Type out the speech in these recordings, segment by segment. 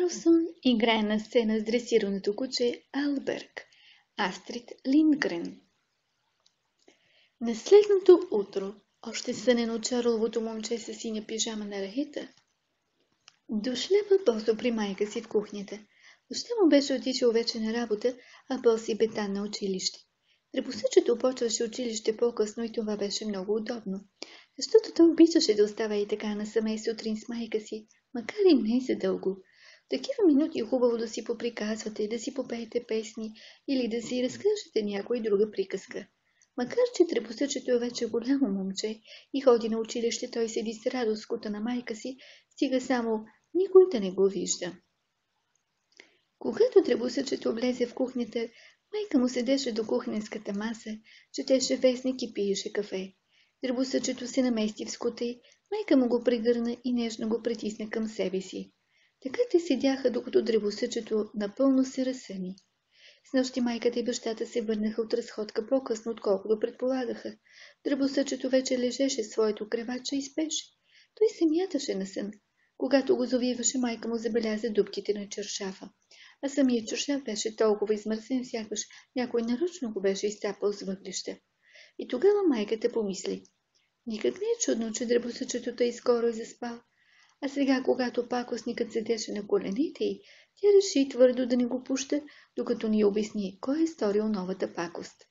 Карлсон играе на сцена с дресираното куче Алберг, Астрид Линдгрен. На следното утро, още сънено Чарловото момче със синя пижама на рахита, дошлява босо при майка си в кухнята. Баща му беше отишъл вече на работа, а боси бе там на училище. Дребосъчето почваше училище по-късно и това беше много удобно, защото той обичаше да остава и така насаме сутрин с майка си, макар и не за дълго. В такива минути е хубаво да си поприказвате, да си попеете песни или да си разкажете някоя друга приказка. Макар че дребосъчето е вече голямо момче и ходи на училище, той седи с радост в кута на майка си, стига само никой да не го вижда. Когато дребосъчето влезе в кухнята, майка му седеше до кухненската маса, четеше вестник и пиеше кафе. Дребосъчето се намести в скута й, майка му го прегърна и нежно го притисна към себе си. Така те седяха, докато дребосъчето напълно се разсъни. Снощи майката и бащата се върнаха от разходка по-късно, отколкото предполагаха. Дребосъчето вече лежеше в своето креватче и спеше. Той се мяташе на сън. Когато го завиваше, майка му забеляза дупките на чаршафа. А самият чаршаф беше толкова измърсен, сякаш някой нарочно го беше изцапал с въглища. И тогава майката помисли: никак не е чудно, че дребосъчето тъй скоро е заспал. А сега, когато пакостникът седеше на колените й, тя реши твърдо да не го пуща, докато ни обясни кой е сторил новата пакост.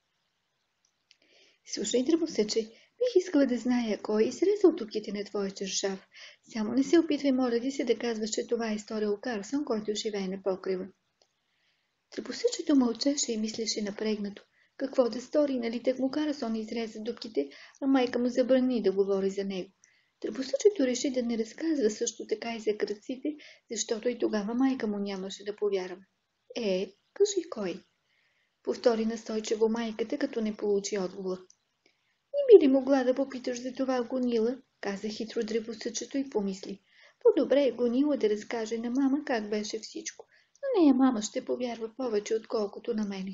Слушай, дребосъче, бих искала да зная кой е изрезал дупките на твоя чаршаф. Само не се опитвай, моля ти се, да казваш, че това е сторил Карлсон, който живее на покрива. Дребосъчето мълчеше и мислеше напрегнато. Какво да стори, нали так му Карлсон изреза дупките, а майка му забрани да говори за него. Дребосъчето реши да не разказва също така и за крадците, защото и тогава майка му нямаше да повярва. Кажи кой? Повтори настойчиво майката, като не получи отговор. Не би ли могла да попиташ за това Гонила? Каза хитро дребосъчето и помисли. По-добре е Гонила да разкаже на мама как беше всичко. На нея мама ще повярва повече, отколкото на мене.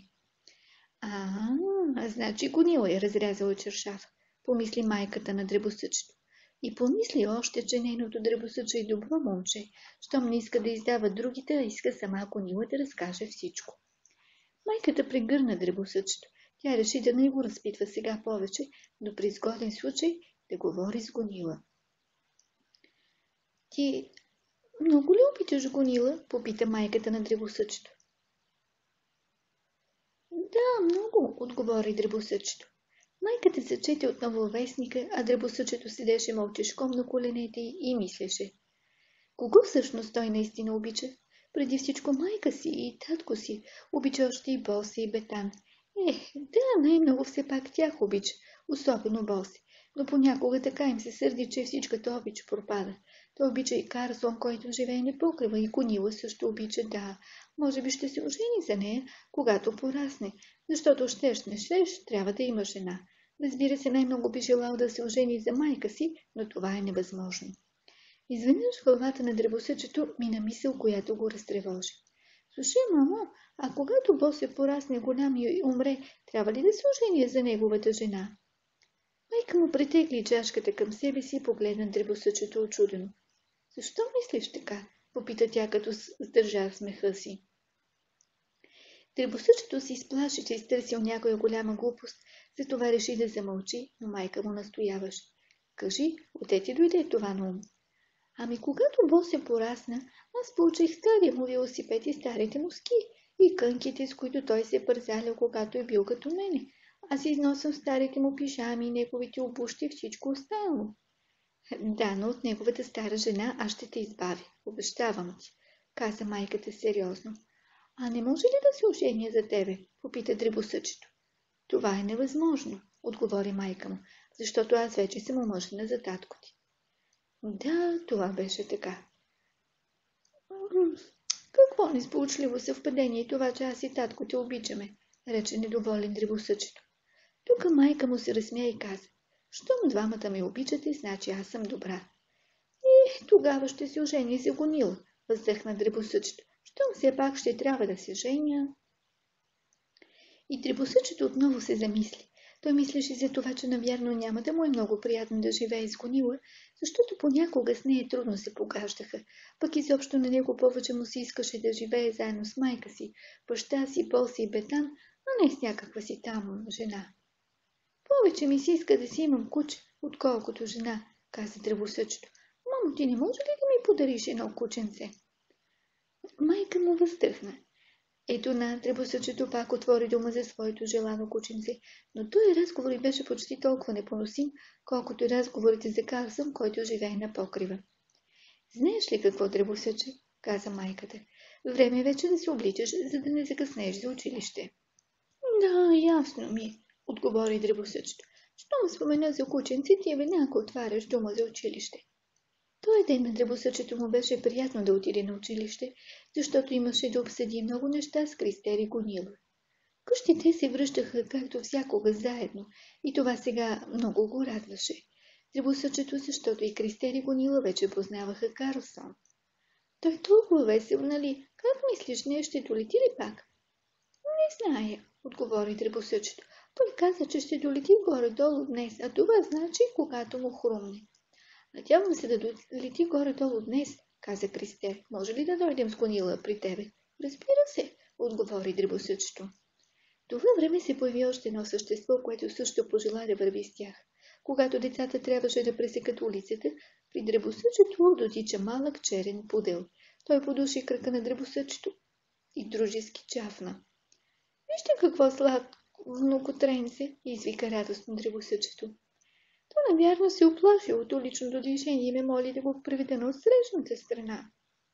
Значи Гонила е разрязала чаршаф, помисли майката на дребосъчето. И помисли още, че нейното дребосъче е добро момче, щом не иска да издава другите, а иска сама Гонила да разкаже всичко. Майката прегърна дребосъчето. Тя реши да не го разпитва сега повече, но при изгоден случай да говори с Гонила. Ти много ли обичаш Гонила? Попита майката на дребосъчето. Да, много, отговори дребосъчето. Майката зачете отново вестника, а дребосъчето седеше мълчешком на коленете и мислеше. Кого всъщност той наистина обича? Преди всичко майка си и татко си, обича още и Боси и Бетан. Да, най-много все пак тях обича, особено Боси, но понякога така им се сърди, че всичката обич пропада. Той обича и Карлсон, който живее на покрива, и Гонила също обича, да. Може би ще се ожени за нея, когато порасне, защото щеш трябва да има жена. Разбира се, най-много би желал да се ожени за майка си, но това е невъзможно. Изведнъж в главата на дребосъчето мина мисъл, която го разтревожи. Слушай, мамо, а когато Босе порасне голям и умре, трябва ли да се ожени за неговата жена? Майка му претегли чашката към себе си и погледна дребосъчето очудено. Защо мислиш така? Попита тя, като сдържа смеха си. Дребосъчето се изплаши, че изтърсил някоя голяма глупост, затова реши да замълчи, но майка му настояваше. Кажи, отде ти дойде това на ум? Когато Босе порасна, аз получих стария му велосипед и старите му ски и кънките, с които той се пързалял, когато е бил като мене. Аз износвам старите му пижами и неговите обущи и всичко останало. Да, но от неговата стара жена аз ще те избавя, обещавам ти, каза майката сериозно. А не може ли да се оженя за тебе? Попита дребосъчето. Това е невъзможно, отговори майка му, защото аз вече съм омъжена за татко ти. Да, това беше така. Какво несполучливо съвпадение това, че аз и татко те обичаме, рече недоволен дребосъчето. Тук майка му се разсмя и каза: щом двамата ме обичате, значи аз съм добра. Тогава ще се ожени за Гонила, въздъхна дребосъчето. Щом все пак ще трябва да се женя. И дребосъчето отново се замисли. Той мислеше за това, че навярно няма да му е много приятно да живее с гонила, защото понякога с нея трудно се погаждаха. Пък изобщо на него повече му се искаше да живее заедно с майка си, баща си, Полси и Бетан, а не с някаква си там жена. Повече ми се иска да си имам куче, отколкото жена, каза дръбосъчето. Мамо, ти не може ли да ми подариш едно кученце? Майка му въздъхна. Ето на дръбосъчето пак отвори дума за своето желано кученце, но този разговор беше почти толкова непоносим, колкото и разговорите за Карлсон, който живее на покрива. Знаеш ли какво, дръбосъче? Каза майката. Време е вече да се обличаш, за да не закъснеш за училище. Да, ясно ми, отговори дръбосъчето. Щом спомена за кученце, ти веднага отваряш дума за училище. Той ден на дръбосъчето му беше приятно да отиде на училище, защото имаше да обсъди много неща с Кристер и Гонила. Къщи те се връщаха както всякога заедно и това сега много го радваше. Дръбосъчето, защото и Кристер и Гонила вече познаваха Карлсон. Той е толкова весел, нали? Как мислиш, не ще долети ли пак? Не зная, отговори дръбосъчето. Той каза, че ще долети горе-долу днес, а това значи, когато му хрумне. Надявам се да долети горе-долу днес, каза Кристер. Може ли да дойдем с Гонила при тебе? Разбира се, отговори дръбосъчето. Това време се появи още едно същество, което също пожела да върви с тях. Когато децата трябваше да пресекат улицата, при дръбосъчето дотича малък черен пудел. Той подуши кръка на дръбосъчето и дружески чафна. Вижте какво сладко внукотренце, извика радостно дръбосъчето. То навярно се оплаши от уличното движение и ме моли да го приведа на отсрещната страна.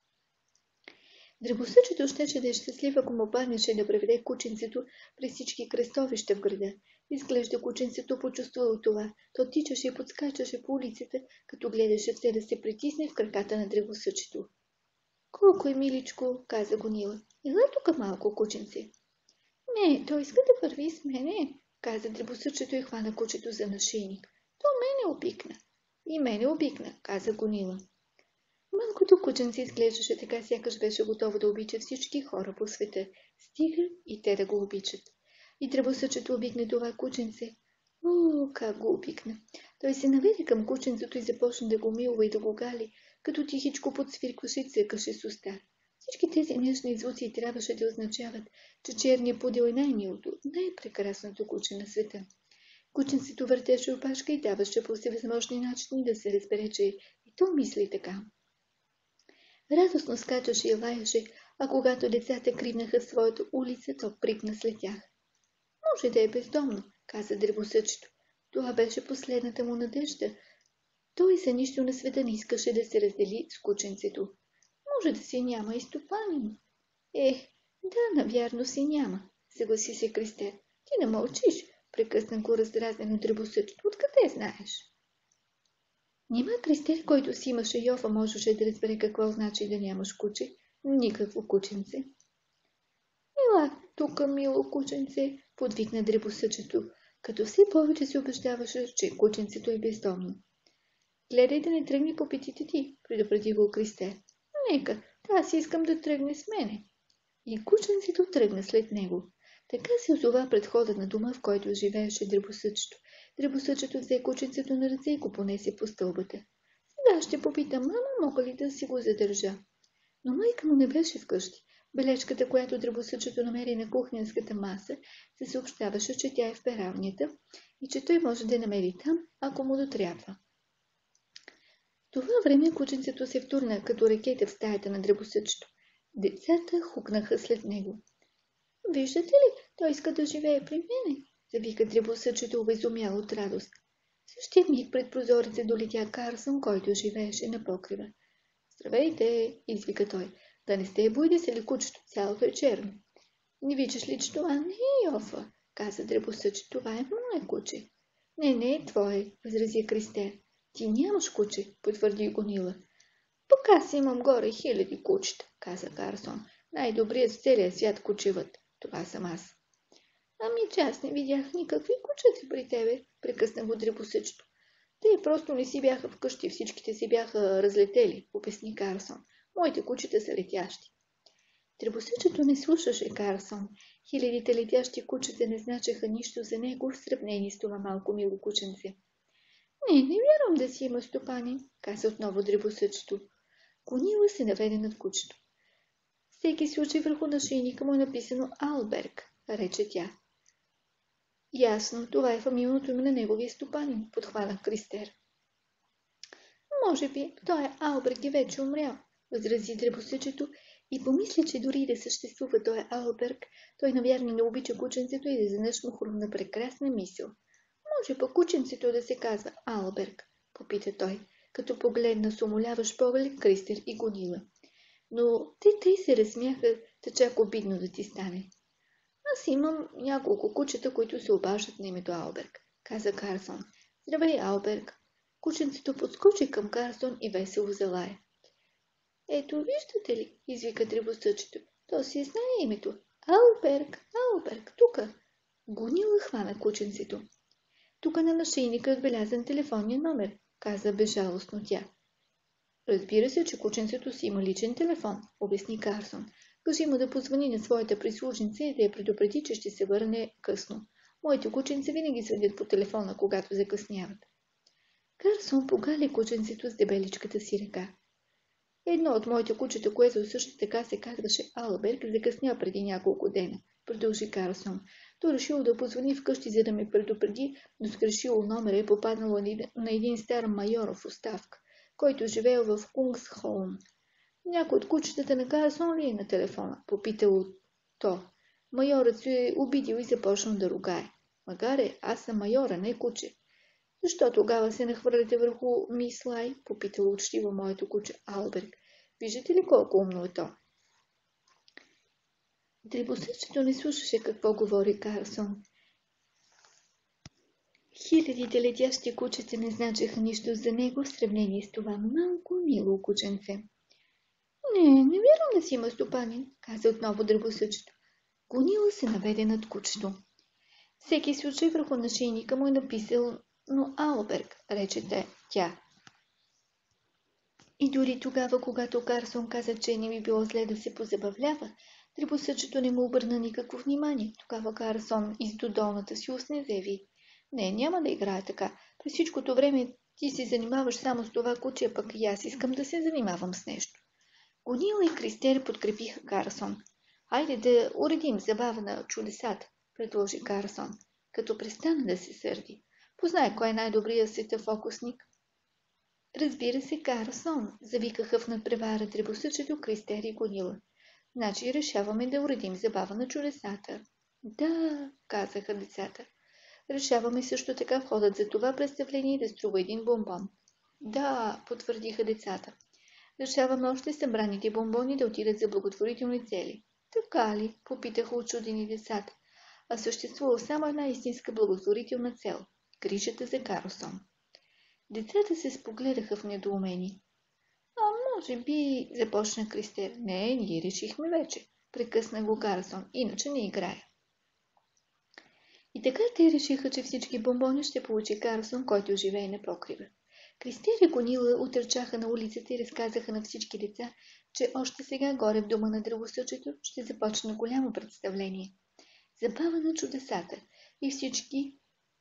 Дръбосъчето щеше да е щастлив, ако му паднеше да преведе кученцето през всички кръстовища в града. Изглежда кученцето почувствало това. То тичаше и подскачаше по улицата, като гледаше все да се притисне в краката на дръбосъчето. Колко е миличко, каза Гонила. Ела тук малко, кученце. Не, той иска да върви с мене, каза дръбосъчето и хвана кучето за нашийник. То мене обикна. И мене обикна, каза Гонила. Малкото кученце изглеждаше така, сякаш беше готово да обича всички хора по света. Стига и те да го обичат. И дръбосъчето обикне това кученце. О, как го обикна! Той се наведе към кученцето и започна да го милва и да го гали, като тихичко подсвиркваше и цъкаше с уста. Всички тези нежни звуци трябваше да означават, че черният пудел е най-милото, най-прекрасното куче на света. Кученцето въртеше опашка и даваше по всевъзможни начини да се разбере, че и то мисли така. Радостно скачаше и лаеше, а когато децата кривнаха в своята улица, то припна след тях. Може да е бездомно, каза дръбосъчето. Това беше последната му надежда. Той за нищо на света не искаше да се раздели с кученцето. Може да си няма и стопанин. Да, навярно си няма, съгласи се Кристер. Ти не мълчиш, прекъсна го раздразнено дръбосъчето. Откъде знаеш? Нима Кристер, който си имаше Йова, можеше да разбере какво значи да нямаш куче. Никакво кученце. Ела тук, мило кученце, подвикна дръбосъчето, като все повече се убеждаваше, че кученцето е бездомно. Гледай да не тръгне по петите ти, предупреди го Кристер. Нека, аз искам да тръгне с мене. И кученцето тръгна след него. Така се озова пред входа на дома, в който живееше дръбосъчето. Дръбосъчето взе кученцето на ръце и го понесе по стълбата. Сега ще попитам, мама, мога ли да си го задържа? Но майка му не беше вкъщи. Бележката, която дръбосъчето намери на кухненската маса, се съобщаваше, че тя е в пералнята и че той може да намери там, ако му дотрябва. Това време кученцето се втурна като ракета в стаята на дръбосъчето. Децата хукнаха след него. Виждате ли, той иска да живее при мене, завика дръбосъчето, обезумял от радост. Същия миг пред прозореца долетя Карлсон, който живееше на покрива. Здравейте, извика той. Да не сте буйде се ли кучето, цялото е черно. Не виждаш ли, че това не е Йофа, каза дръбосъчето. Това е мое куче. Не е твое, възрази Кристер. Ти нямаш куче, потвърди Гонила. Пък аз имам горе 1000 кучета, каза Карлсон. Най-добрият в целия свят кучевът. Това съм аз. Ами че аз не видях никакви кучета при тебе, прекъсна го дръбосъчето. Те просто не си бяха вкъщи, всичките си бяха разлетели, обясни Карлсон. Моите кучета са летящи. Дръбосъчето не слушаше Карлсон Хилядите летящи кучета не значеха нищо за него в сравнение с това малко мило кученце. Не вярвам да си има стопанин, каза отново дребосъчето. Гонила се наведе над кучето. Всеки случай върху нашийника му е написано Алберг, рече тя. Ясно, това е фамилното име на неговия стопанин, подхвана Кристер. Може би той Алберг е вече умрял, възрази дребосъчето и помисля, че дори да съществува той Алберг, той навярно не обича кученцето и да изведнъж му хрумна прекрасна мисъл. Може пък кученцето да се казва Алберг, попита той, като погледна с умоляващ поглед Кристер и Гонила. Но те тъй се разсмяха, да чак обидно да ти стане. Аз имам няколко кучета, които се обаждат на името Алберг, каза Карсон. Здравей, Алберг. Кученцето подскочи към Карсон и весело залая. Ето, виждате ли, извика дребосъчето. То си знае името. Алберг, тука. Гонила хвана кученцето. Тука на нашийника е отбелязан телефонния номер, каза безжалостно тя. Разбира се, че кученцето си има личен телефон, обясни Карсон. Кажи му да позвани на своята прислужница и да я предупреди, че ще се върне късно. Моите кученца винаги следят по телефона, когато закъсняват. Карсон погали кученцето с дебеличката си ръка. Едно от моите кучета, което също така се казваше Алберг, закъсня преди няколко дена, продължи Карсон. То решило да позвони вкъщи, за да ме предупреди, но сгрешило номера и попаднало на един стар майор в оставка, който живеел в Кунгсхолм. Някой от кучетата на Карсон ли е на телефона? Попитало то. Майорът се е обидил и започнал да ругае. Магаре, аз съм майора, не куче. Защо тогава се нахвърляте върху мис Лай? Попитало учтиво моето куче Алберг. Виждате ли колко умно е то? Дребосъчето не слушаше какво говори Карсон. Хилядите летящи кучета не значеха нищо за него в сравнение с това малко мило кученце. Не вярвам да си има стопанин, каза отново дребосъчето. Гонила се наведе над кучето. Всеки случай върху нашийника му е написал но Алберг, рече тя. И дори тогава, когато Карсон каза, че не би било зле да се позабавлява, дребосъчето не му обърна никакво внимание. Тогава Карсон из долната си устна заяви. Не, няма да играе така. През всичкото време ти се занимаваш само с това куче, пък и аз искам да се занимавам с нещо. Гонила и Кристер подкрепиха Карсон. Хайде да уредим забава на чудесата, предложи Карсон, като престана да се сърди. Познай кой е най-добрият света фокусник. Разбира се, Карсон, завикаха в надпревара дребосъчето Кристер и Гонила. Значи решаваме да уредим забава на чудесата. Да, казаха децата. Решаваме също така входът за това представление да струва един бомбон. Да, потвърдиха децата. Решаваме още събраните бомбони да отидат за благотворителни цели. Така ли? Попитаха учудени децата. А съществува само една истинска благотворителна цел – грижата за Карсон. Децата се спогледаха в недоумение. Може би, започна Кристер. Не, ние решихме вече. Прекъсна го Карсон, иначе не играя. И така те решиха, че всички бомбони ще получи Карсон, който живее на покрива. Кристер и Гонила утърчаха на улицата и разказаха на всички деца, че още сега горе в дома на дръвосъчето ще започне голямо представление. Забава на чудесата и всички,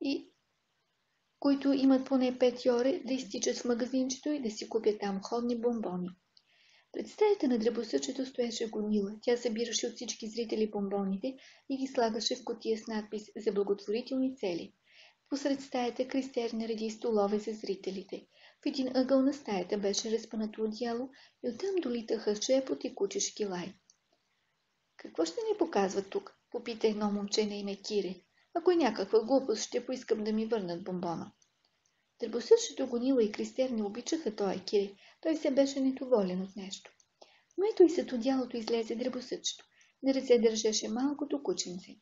които имат поне 5 йоре, да изтичат в магазинчето и да си купят там ходни бомбони. Пред стаята на дръвосъчето стоеше Гонила. Тя събираше от всички зрители бомбоните и ги слагаше в кутия с надпис за благотворителни цели. Посред стаята Кристер нареди столове за зрителите. В един ъгъл на стаята беше разпънато одеяло и оттам долитаха шепот и кучешки лай. Какво ще ни показват тук? Попита едно момче на име Кире. Ако е някаква глупост, ще поискам да ми върнат бомбона. Дръбосъчето Гонила и Кристер не обичаха тоя Кире. Той се беше недоволен от нещо. Но ето и зад одялото излезе дръбосъчето. На ръце държеше малкото кученце.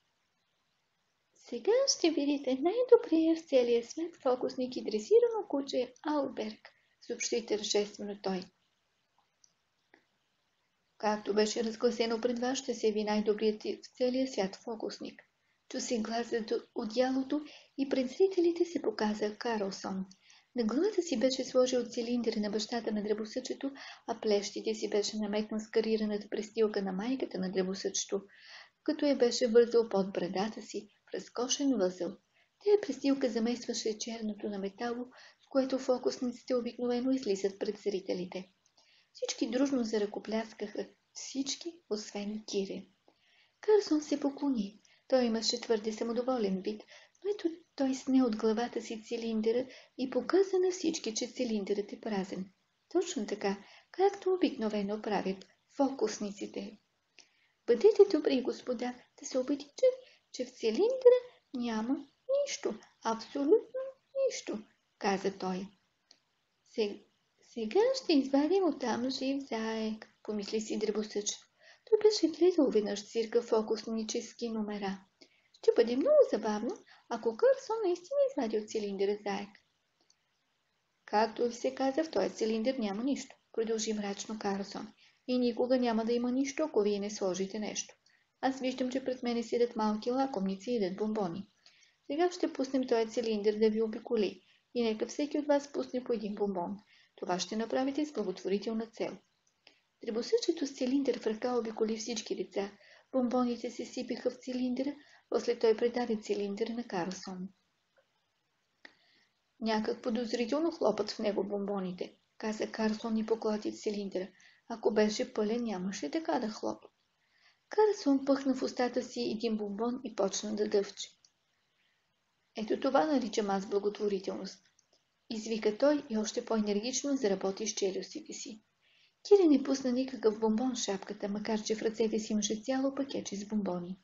Сега ще видите най-добрия в целия свят фокусник и дресирано куче Алберг, съобщи тържествено той. Както беше разгласено пред вас, ще се яви най-добрият в целия свят фокусник. Чу се глас зад одялото и пред зрителите се показа Карлсон. На главата си беше сложил цилиндър на бащата на дръбосъчето, а плещите си беше намекнал с карираната престилка на майката на дръбосъчето. като я беше вързал под брадата си в разкошен възел. Тая престилка заместваше черното на метало, с което фокусниците обикновено излизат пред зрителите. Всички дружно заръкопляскаха, всички, освен Кире. Кърсон се поклони. Той имаше твърде самодоволен вид, но ето той сне от главата си цилиндъра и показа на всички, че цилиндърът е празен. Точно така, както обикновено правят фокусниците. Бъдете добри, господа, да се убедите, че в цилиндъра няма нищо, абсолютно нищо, каза той. Сега ще извадим оттам жив заек, помисли си дребосъчето. Той беше гледал веднъж цирка фокуснически номера. Ще бъде много забавно, ако Кърсон наистина извади от цилиндъра заек. Както ви се каза, в този цилиндър няма нищо, продължи мрачно Карлсон. И никога няма да има нищо, ако вие не сложите нещо. Аз виждам, че пред мене седят малки лакомници и едат бомбони. Сега ще пуснем този цилиндър да ви обиколи и нека всеки от вас пусне по един бомбон. Това ще направите с благотворителна цел. Дребосъчето с цилиндър в ръка обиколи всички деца. Бомбоните се сипеха в цилиндъра, после той предаде цилиндъра на Карлсон. Някак подозрително хлопът в него бомбоните, каза Карлсон и поклати цилиндъра. Ако беше пълен, нямаше така да хлопа. Карлсон пъхна в устата си един бомбон и почна да дъвче. Ето това наричам аз благотворителност. Извика той и още по-енергично заработи с челюстите си. Кири не пусна никакъв бомбон в шапката, макар че в ръцете си имаше цяло пакетче с бомбони.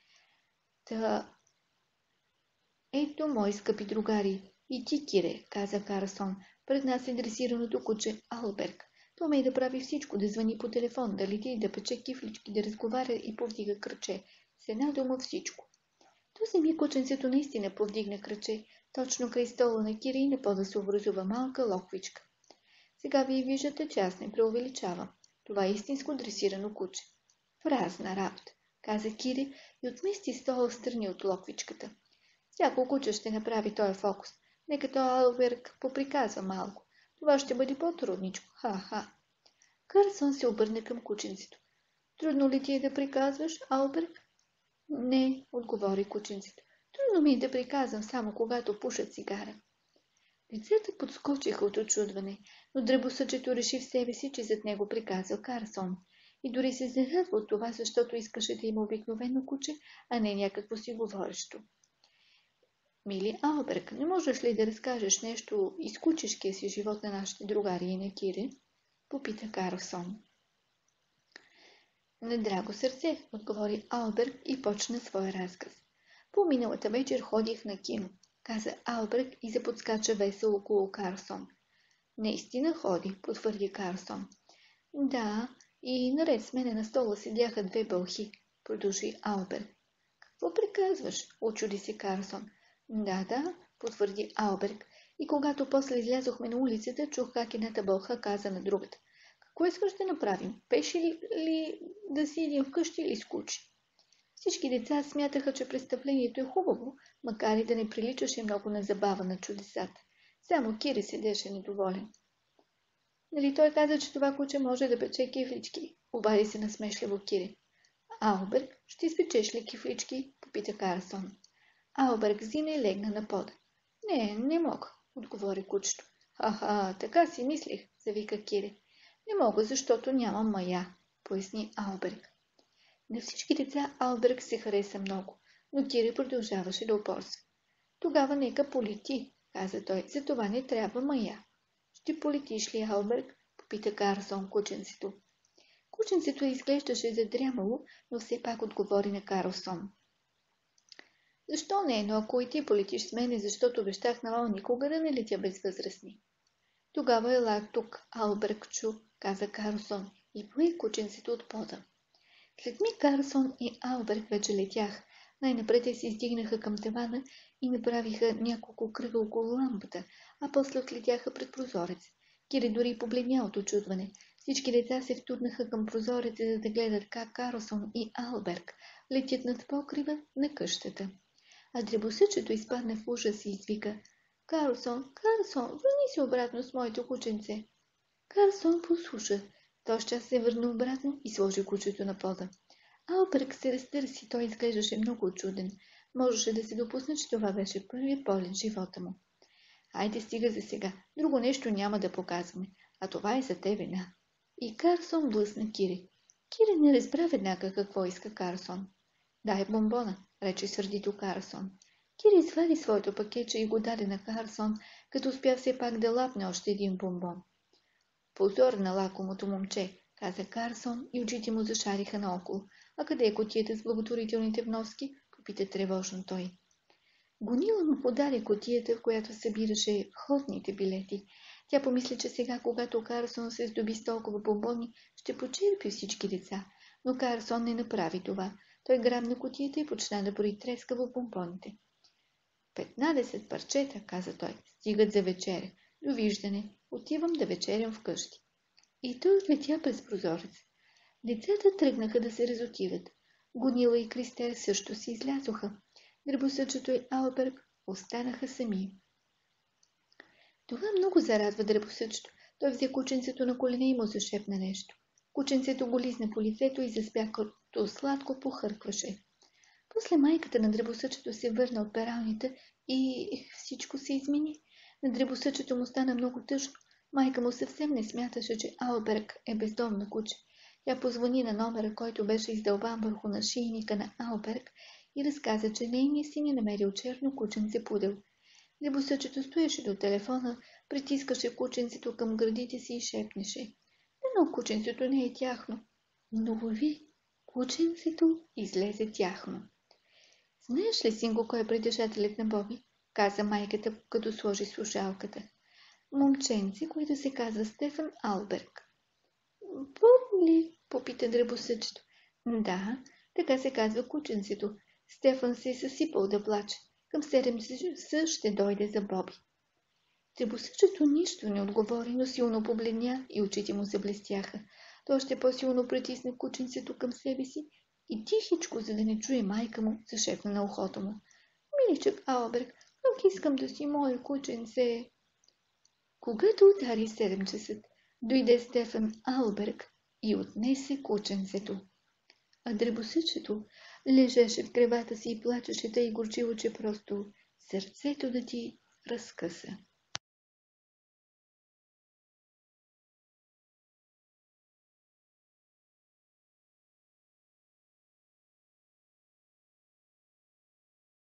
Ето, мои скъпи другари, и ти, Кире, каза Карлсон, пред нас е дресираното куче Алберг. То умее да прави всичко, да звъни по телефон, да лети, да пече кифлички, да разговаря и повдига кръче. С една дума всичко. Този ми кученцето наистина повдигна кръче, точно край стола на Кири и на пода се образува малка локвичка. Сега вие виждате, че аз не преувеличавам. Това е истинско дресирано куче. Празна работа, каза Кири и отмести стола встрани от локвичката. Всяко куче ще направи този фокус. Нека той Алберг поприказва малко. Това ще бъде по-трудничко. Ха-ха. Карлсон се обърна към кученцето. Трудно ли ти е да приказваш, Алберг? Не, отговори кученцето. Трудно ми е да приказвам само когато пуша цигара. Децата подскочиха от очудване, но дребосъчето реши в себе си, че зад него приказва Карлсон. И дори се зарадва от това, защото искаше да има обикновено куче, а не някакво си говорещо. Мили Алберг, не можеш ли да разкажеш нещо из кучешкия си живот на нашите другари и на Кири? Попита Карлсон. На драго сърце, отговори Алберг и почна своя разказ. По миналата вечер ходих на кино, каза Алберг и заподскача весело около Карлсон. Наистина ходи, потвърди Карлсон. Да, и наред с мене на стола седяха две бълхи, продължи Алберг. Какво приказваш? Учуди се Карлсон. Да, потвърди Алберг. И когато после излязохме на улицата, чух как едната бълха каза на другата. Какво искаш да направим? Пеше ли да седим вкъщи или с куче? Всички деца смятаха, че представлението е хубаво, макар и да не приличаше много на забава на чудесата. Само Кири седеше недоволен. Нали той каза, че това куче може да пече кифлички? Обади се насмешливо Кири. Алберг, ще изпечеш ли кифлички? Попита Карлсон. Алберг зина и легна на пода. Не мога, отговори кучето. Ха, така си мислих, завика Кири. Не мога, защото нямам мая, поясни Алберг. На всички деца Алберг се хареса много, но Кири продължаваше да упорства. Тогава нека полети, каза той, за това не трябва мая. Ще полетиш ли, Алберг? Попита Карлсон кученцето. Кученцето изглеждаше задрямало, но все пак отговори на Карлсон. Защо не, но ако и ти полетиш с мене, защото обещах на мама никога да не летя без възрастни. Тогава ела тук, Албергчу, каза Карлсон и пои кученцето от пода. След миг Карлсон и Алберг вече летях. Най-напред те се издигнаха към тавана и направиха няколко кръга около лампата, а после отлетяха пред прозорец. Кири дори побледня от очудване. Всички деца се втурнаха към прозореца, за да гледат как Карлсон и Алберг летят над покрива на къщата. А дребосъчето изпадна в ужас и извика: Карлсон, върни се обратно с моето кученце. Карлсон послуша. Той час се върна обратно и сложи кучето на пода. Алберг се разтърси, той изглеждаше много очуден. Можеше да се допусне, че това беше първият полет в живота му. Айде стига за сега, друго нещо няма да показваме, а това е за тебе, на. И Карсон блъсна Кири. Кири не разбра веднага какво иска Карсон. Дай бомбона, рече сърдито Карсон. Кири извади своето пакетче и го даде на Карсон, като успя все пак да лапне още един бомбон. Позор на лакомото момче, каза Карсон и очите му зашариха наоколо. А къде е кутията с благотворителните вноски? Попита тревожно той. Гонила му подаде кутията, в която събираше входните билети. Тя помисли, че сега, когато Карсон се здоби с толкова бомбони, ще почерпи всички деца. Но Карсон не направи това. Той грабна кутията и почна да брои трескаво бомбоните. 15 парчета, каза той, стигат за вечеря. Довиждане, отивам да вечерям вкъщи. И той отлетя през прозорец. Децата тръгнаха да се разотиват. Гонила и Кристер също си излязоха. Дребосъчето и Алберг останаха сами. Това много зарадва дребосъчето. Той взе кученцето на колене и му зашепна нещо. Кученцето го лизна по лицето и заспя, като сладко похъркваше. После майката на дребосъчето се върна от пералнята и всичко се измени. На дребосъчето му стана много тъжно. Майка му съвсем не смяташе, че Алберг е бездомно куче. Тя позвани на номера, който беше издълбан върху нашийника на Алберг и разказа, че нейният син е намерил черно кученце пудел. Дребосъчето стоеше до телефона, притискаше кученцето към гърдите си и шепнеше. Но кученцето не е тяхно. Но ви, кученцето излезе тяхно. Знаеш ли, синко, кой е притежателят на Боби? Каза майката, като сложи слушалката. Момченце, което се казва Стефан Алберг. Боби ли? Попита дребосъчето. Да, така се казва кученцето. Стефан се е съсипал да плаче. Към 7 часа ще дойде за Боби. Дребосъчето нищо не отговори, но силно побледня и очите му заблестяха. Той още по-силно притисна кученцето към себе си и тихичко, за да не чуе майка му, зашепна на ухото му. Миличък Алберг, пък искам да си мое кученце. Когато удари 7 часа, дойде Стефан Алберг и отнесе кученцето. А дребосъчето лежеше в кревата си и плачеше тъй горчиво, че просто сърцето да ти разкъса.